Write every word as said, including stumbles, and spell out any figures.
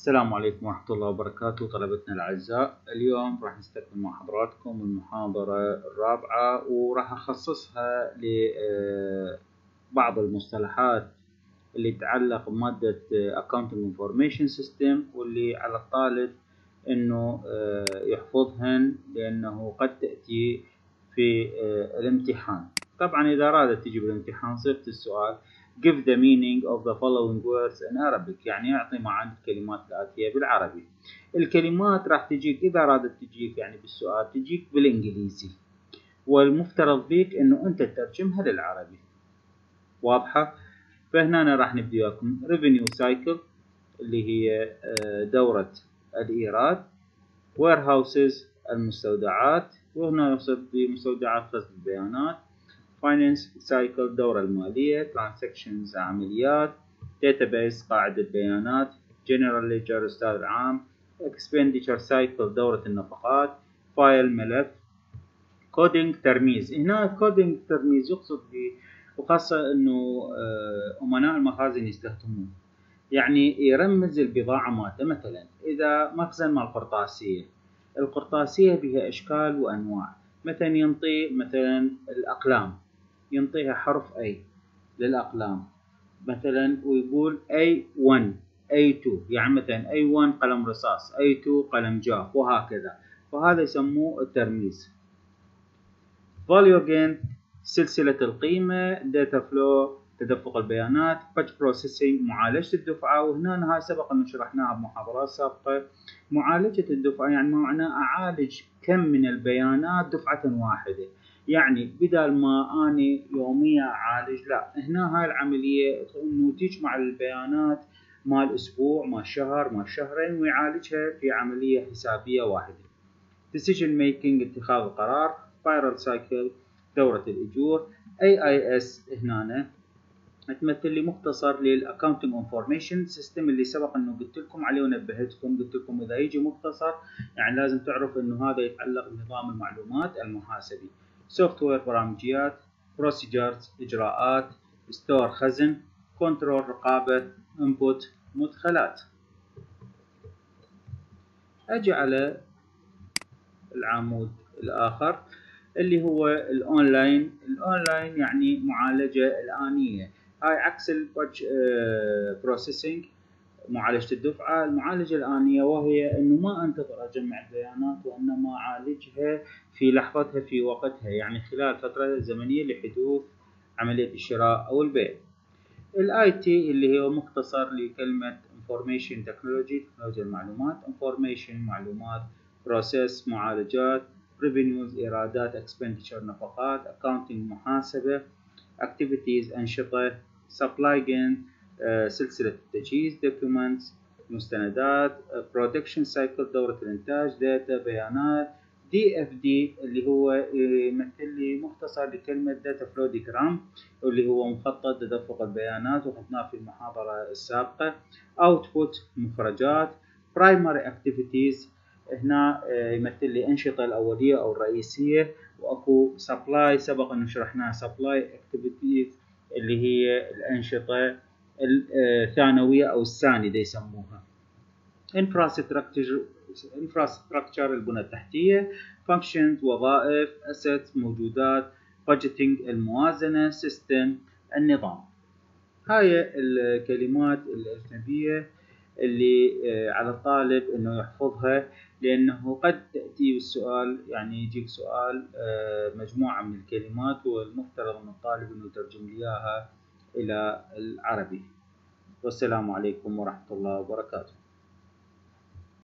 السلام عليكم ورحمة الله وبركاته طلبتنا الأعزاء. اليوم راح نستكمل مع حضراتكم المحاضرة الرابعة، وراح أخصصها لبعض المصطلحات اللي تتعلق بمادة Accounting Information System، واللي على الطالب إنه يحفظهن لأنه قد تأتي في الامتحان. طبعا إذا أرادت تجي بالامتحان صيغة السؤال give the meaning of the following words in Arabic، يعني يعطي معاني الكلمات الآتية بالعربي. الكلمات راح تجيك إذا أرادت تجيك يعني بالسؤال تجيك بالإنجليزي، والمفترض بيك إنه أنت تترجمها للعربي. واضحة؟ فهنا أنا راح نبدي وياكم revenue cycle اللي هي دورة الإيراد، warehouses المستودعات، وهنا يقصد بمستودعات خزن البيانات، finance cycle الدورة المالية، transactions عمليات، database قاعدة بيانات، general ledger الإصدار العام، expenditure cycle دورة النفقات، file ملف، coding ترميز. هنا coding ترميز يقصد به، وخاصة انه امناء المخازن يستخدمون، يعني يرمز البضاعة مالته. مثلا اذا مخزن مال قرطاسية، القرطاسية بها اشكال وانواع، مثلا ينطي مثلا الاقلام ينطيها حرف أي للأقلام مثلا، ويقول إيه واحد إيه اثنين، يعني مثلا إيه واحد قلم رصاص، إيه اثنين قلم جاف، وهكذا. فهذا يسموه الترميز. value gain سلسلة القيمة، data flow تدفق البيانات، batch processing معالجة الدفعة. وهنا هاي سبق أن شرحناها بمحاضرات سابقة. معالجة الدفعة يعني معناه أعالج كم من البيانات دفعة واحدة، يعني بدل ما أني يوميا أعالج، لا، هنا هاي العملية إنه تجمع البيانات مال أسبوع مال شهر مال شهرين ويعالجها في عملية حسابية واحدة. decision making اتخاذ القرار، spiral cycle دورة الأجور. إيه آي إس هنا تمثل لي مختصر للأكاونتنج انفورميشن سيستم اللي سبق انه قلت لكم عليه ونبهتكم، قلت لكم اذا يجي مختصر يعني لازم تعرف انه هذا يتعلق بنظام المعلومات المحاسبي. سوفت وير برامجيات، بروسيجرز اجراءات، ستور خزن، كنترول رقابة، انبوت مدخلات. اجي على العمود الاخر اللي هو الاونلاين. الاونلاين يعني معالجة الآنية، هاي عكس الباتش بروسيسنج معالجة الدفعة. المعالجة الآنية وهي انه ما انتظر اجمع البيانات، وانما اعالجها في لحظتها في وقتها، يعني خلال فترة زمنية لحدوث عملية الشراء او البيع. الاي تي اللي هو مختصر لكلمة information technology تكنولوجيا المعلومات، information معلومات، process معالجات، revenues ايرادات، expenditure نفقات، accounting محاسبة، activities أنشطة، supply chain سلسلة التجهيز، documents مستندات، production cycle دورة الإنتاج، data بيانات، دي إف دي اللي هو يمثل لي مختصر لكلمة data flow diagram اللي هو مخطط تدفق البيانات وخدناه في المحاضرة السابقة. output مخرجات، primary activities هنا يمثل لي أنشطة الأولية أو الرئيسية، وأكو supply سبق أن شرحناها supply activities اللي هي الأنشطة الثانوية أو الساندة يسموها. infrastructure infrastructure البنى التحتية، functions وظائف، assets موجودات، budgeting الموازنة، system النظام. هاي الكلمات الأجنبية اللي على الطالب انه يحفظها، لانه قد تأتي بالسؤال، يعني يجيك سؤال مجموعة من الكلمات والمفترض من الطالب انه يترجم لي اياها الى العربي. والسلام عليكم ورحمة الله وبركاته.